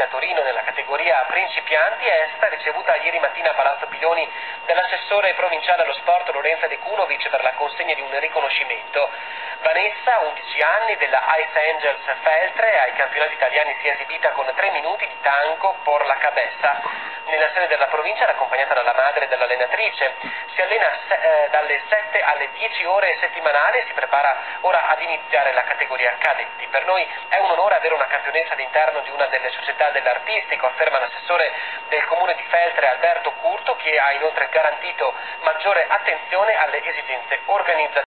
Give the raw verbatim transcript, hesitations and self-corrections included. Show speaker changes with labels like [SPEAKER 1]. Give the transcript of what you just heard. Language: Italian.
[SPEAKER 1] a Torino nella categoria principianti è stata ricevuta ieri mattina a Palazzo Piloni dall'assessore provinciale allo sport Lorenza De Cunovic per la consegna di un riconoscimento. Vanessa, undici anni, della Ice Angels Feltre, ai campionati italiani si è esibita con tre minuti di tango por la cabeza. Nella sede della provincia, accompagnata dalla madre e dall'allenatrice, si allena eh, dalle sette alle dieci ore settimanali e si prepara ora ad iniziare la categoria cadetti. Per noi è un onore avere una campionessa all'interno di una delle società dell'artistico, afferma l'assessore del comune di Feltre Alberto Curto, che ha inoltre garantito maggiore attenzione alle esigenze organizzative.